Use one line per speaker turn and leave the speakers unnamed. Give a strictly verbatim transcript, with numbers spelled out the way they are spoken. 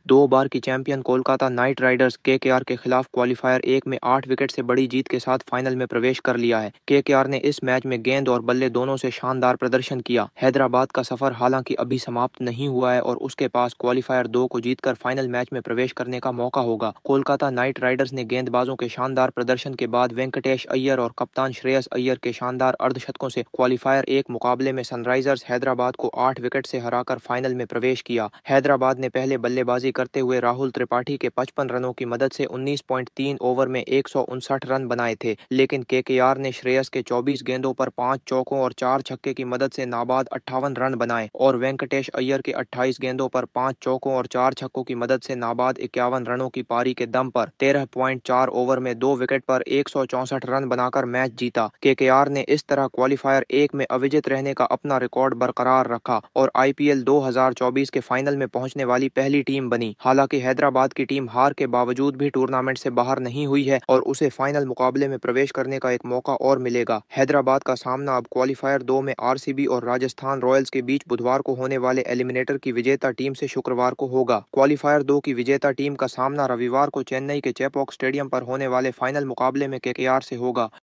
दो बार की champion Kolkata knight riders KKR के खिलाफ क्वालिफायर एक में आठ विकेट से बड़ी जीत के साथ फाइनल में प्रवेश कर लिया है। केकेआर ने इस मैच में गेंद और बल्ले दोनों से शानदार प्रदर्शन किया। हैदराबाद का सफर हालांकि अभी समाप्त नहीं हुआ है और उसके पास क्वालिफायर दो को जीतकर फाइनल मैच में प्रवेश करने का मौका होगा। कोलकाता नाइट राइडर्स ने गेंदबाजों के शानदार प्रदर्शन के बाद वेंकटेश अय्यर और कप्तान श्रेयस अय्यर के शानदार अर्धशतकों से क्वालिफायर एक मुकाबले में सनराइजर्स हैदराबाद को आठ विकेट से हराकर फाइनल में प्रवेश किया। हैदराबाद ने पहले बल्लेबाजी करते हुए राहुल त्रिपाठी के पचपन रनों की मदद से उन्नीस पॉइंट तीन ओवर में एक सौ उनसठ रन बनाए थे, लेकिन केकेआर ने श्रेयस के चौबीस गेंदों पर पांच चौकों और चार छक्के की मदद से नाबाद अट्ठावन रन बनाए और वेंकटेश अय्यर के अट्ठाईस गेंदों पर पांच चौकों और चार छक्कों की मदद से नाबाद इक्यावन रनों की पारी के दम पर तेरह पॉइंट चार ओवर में दो विकेट पर एक सौ चौसठ रन बनाकर मैच जीता। केकेआर ने इस तरह क्वालिफायर एक में अविजित रहने का अपना रिकॉर्ड बरकरार रखा और आईपीएल दो हज़ार चौबीस के फाइनल में पहुंचने वाली पहली टीम बनी। हालांकि हैदराबाद की टीम हार के बावजूद भी टूर्नामेंट से बाहर नहीं हुई है और उसे फाइनल मुकाबले में प्रवेश करने का एक मौका और मिलेगा। हैदराबाद का सामना अब क्वालिफायर दो में आरसीबी और राजस्थान रॉयल्स के बीच बुधवार को होने वाले एलिमिनेटर की विजेता टीम से शुक्रवार को होगा। क्वालिफायर दो की विजेता टीम का सामना रविवार को चेन्नई के चेपॉक स्टेडियम पर होने वाले फाइनल मुकाबले में केकेआर से होगा।